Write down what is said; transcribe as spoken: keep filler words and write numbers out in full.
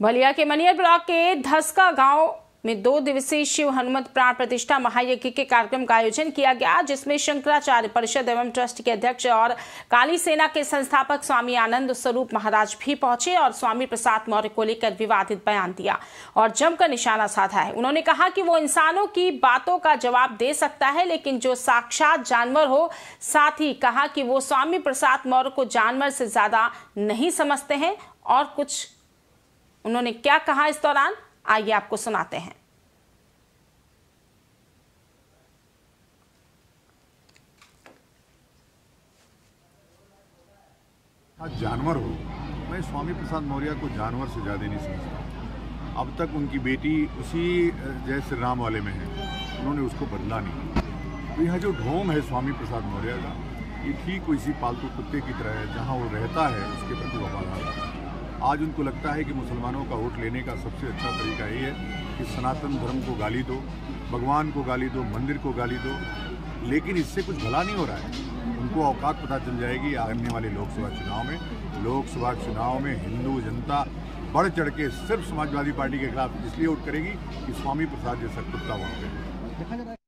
बलिया के मनियर ब्लॉक के धसका गांव में दो दिवसीय शिव हनुमत प्राण प्रतिष्ठा महायज्ञ के कार्यक्रम का आयोजन किया गया, जिसमें शंकराचार्य परिषद एवं ट्रस्ट के अध्यक्ष और काली सेना के संस्थापक स्वामी आनंद स्वरूप महाराज भी पहुंचे और स्वामी प्रसाद मौर्य को लेकर विवादित बयान दिया और जमकर निशाना साधा है। उन्होंने कहा कि वो इंसानों की बातों का जवाब दे सकता है, लेकिन जो साक्षात जानवर हो। साथ ही कहा कि वो स्वामी प्रसाद मौर्य को जानवर से ज्यादा नहीं समझते हैं। और कुछ उन्होंने क्या कहा इस दौरान, आइए आपको सुनाते हैं। आज जानवर हो, मैं स्वामी प्रसाद मौर्य को जानवर से ज़्यादा नहीं समझता। अब तक उनकी बेटी उसी जय श्री राम वाले में है, उन्होंने उसको बदला नहीं। तो यह जो ढोंग है स्वामी प्रसाद मौर्य का, ये ठीक इसी पालतू कुत्ते की तरह है, जहाँ वो रहता है उसके प्रति वफादार है। आज उनको लगता है कि मुसलमानों का वोट लेने का सबसे अच्छा तरीका ये है कि सनातन धर्म को गाली दो, भगवान को गाली दो, मंदिर को गाली दो, लेकिन इससे कुछ भला नहीं हो रहा है। उनको औकात पता चल जाएगी आने वाले लोकसभा चुनाव में। लोकसभा चुनाव में हिंदू जनता बढ़ चढ़ के सिर्फ समाजवादी पार्टी के खिलाफ इसलिए वोट करेगी कि स्वामी प्रसाद जैसा कुत्ता वहाँ पे।